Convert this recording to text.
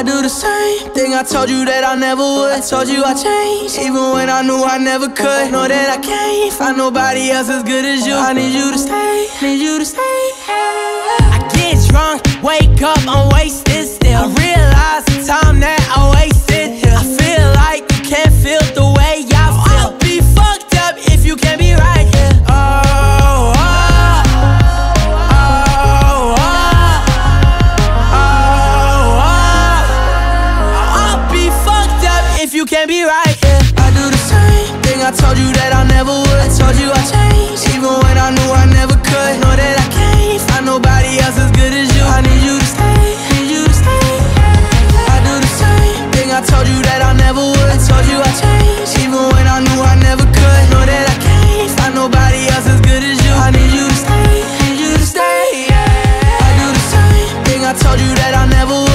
do the same thing I told you that I never would. I told you I changed, even when I knew I never could. Know that I can't find nobody else as good as you. I need you to stay, need you to stay. I get drunk, wake up, I'm wasted still. I realize the time that I wasted here. I feel like you can't feel the way I feel. I'll be fucked up if you can't be right here. You can't be right, yeah. I do the same thing I told you that I never would. I told you I changed, even when I knew I never could. Know that I can't find nobody else as good as you. I need you to stay, need you to stay. I do the same thing I told you that I never would. I told you I changed, even when I knew I never could. Know that I can't find nobody else as good as you. I need you to stay, need you to stay. I do the same thing I told you that I never would.